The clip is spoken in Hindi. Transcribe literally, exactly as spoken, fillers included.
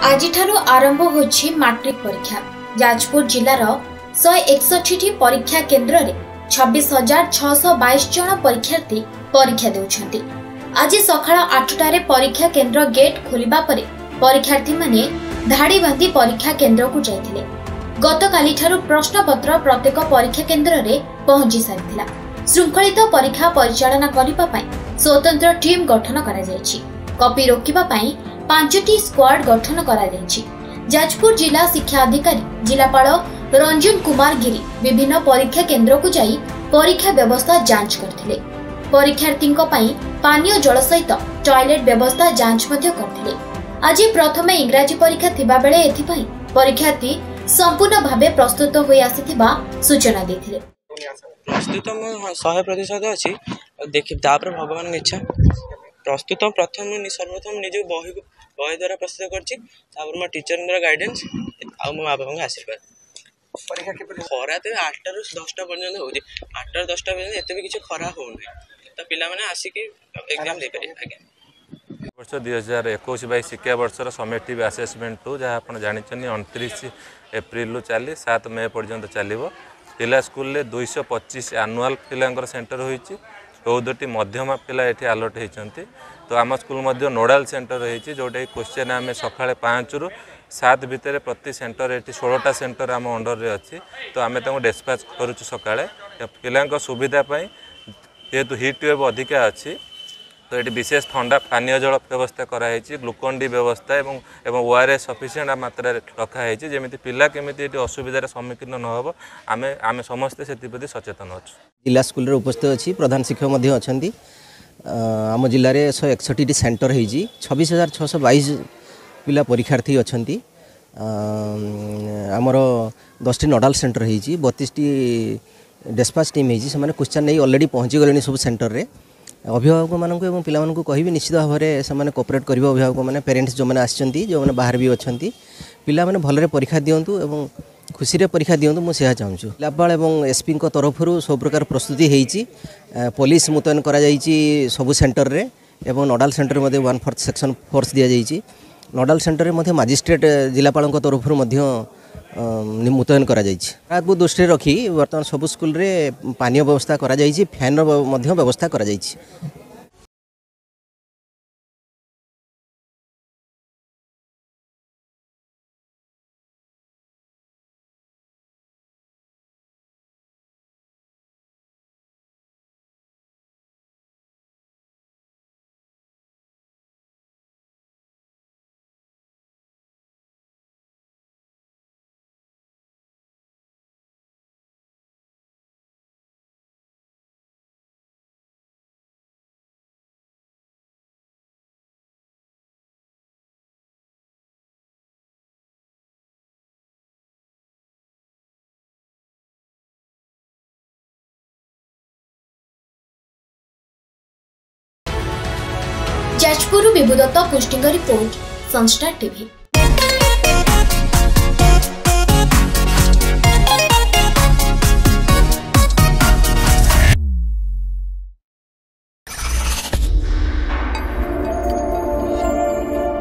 आज आरंभ होछि मैट्रिक परीक्षा। जाजपुर जिलार एक सौ इकसठ परीक्षा केन्द्र रे छब्बीस हजार छःश बाईस जन परीक्षार्थी परीक्षा देउछन्ति। आज सकाळ आठटारे परीक्षा केन्द्र गेट खोलिबा परे परीक्षार्थी माने धाड़ी बांधी परीक्षा केन्द्र को जाइथिले। गतकाली ठारू प्रश्नपत्र प्रत्येक परीक्षा केन्द्र रे पहुंची सारिथिला। श्रृंखलित परीक्षा परिचालना करिबा पई स्वतंत्र टीम गठन करा जायछि। कॉपी रोकिबा पई पांचटी स्क्वाड गठन करा जायछि। जाजपुर जिला शिक्षा अधिकारी जिलापाल रंजन कुमार गिरी विभिन्न परीक्षा केन्द्र को जाई परीक्षा व्यवस्था जांच करथिले। परीक्षार्थी पानीय जल सहित टॉयलेट व्यवस्था जांच मध्य करथिले। आज प्रथम इंग्राजी परीक्षा थिबा बेले एथिपई परीक्षार्थी संपूर्ण भावे प्रस्तुत होई आसीथिबा सूचना देथिले। प्रस्तुत सौ प्रतिशत अच्छी देखिए भगवान इच्छा प्रस्तुत प्रथम सर्वप्रथम निज बही बही द्वारा प्रस्तुत कर टीचर गाइडेंस आ मो माँ बापा आशीर्वाद। खरा तो आठटा रु दसटा पर्यटन हो आठटा दसटा पर्यटन एत भी किसी खरा हो तो पिला आसिक एग्जाम दे पारे। वर्ष दुई हजार एकुश बैश शिक्षा वर्षर समेटिव आसेसमेंट टू जहाँ आप जानते अणतीस एप्रिल चली सात मे पर्यंत चलो। पिला स्कूल दुईश पचीस आनुआल पिलांकर सेंटर होती चौदह मध्यमा पिला ये आलट होती। तो आम स्कूल नोडाल सेंटर रही जोटा कि क्वेश्चन आम सका पाँच रु सात भितर प्रति सेंटर ये षोलटा सेंटर आम अंडर रे अच्छी। तो आम डिस्पैच करुँ सका पिला सुविधापी जेहेतु हिट वेव अधिका अच्छी तो ये विशेष ठंडा पानीय जल व्यवस्था कराई ग्लुकोन डी व्यवस्था एवं एवं ओआरएस सफिशिएंट मात्रा रखाई जमी पिला केमी असुविधार सम्मुखीन न हो आम आम समस्ते से सचेतन अच्छु। जिला स्कूल उपस्थित अच्छी प्रधान शिक्षक अच्छा आम जिले में शहे एकसठ सेंटर होती छब्बीस हजार छःश बैश पिला परीक्षार्थी अच्छा आमर दस टी नोडाल सेंटर होती बतीस टी डिस्पैच टीम होती क्वेश्चन नहीं अलरेडी पहुँची गले सब सेंटर रे। अभिभावक मानक एवं पिला कहि निश्चित भाव में कोऑपरेट करेंगे। अभिभावक मैंने पेरेंट्स जो मैंने आसछन्ती जो मैंने बाहर भी अच्छा पिला माने भलरे परीक्षा दिंतु एवं खुशी रे परीक्षा दिंतु मुझे चाहूँ। जिलापाल एवं एसपी तरफ सब प्रकार प्रस्तुति होती पुलिस मुतयन करा सबु सेंटर रे एवं नोडाल सेंटर में वन फोर्थ सेक्शन फोर्स दि जाइए। नोडाल सेंटर में मजिस्ट्रेट जिलापाल तरफ मुतयन करा को दृष्टि रखी बर्तमान सब स्कूल रे पानी व्यवस्था करा जाइए फैन व्यवस्था करा जाइए। जाजपुर विभुदत्त पुष्टिंग रिपोर्ट सनस्टार टीवी।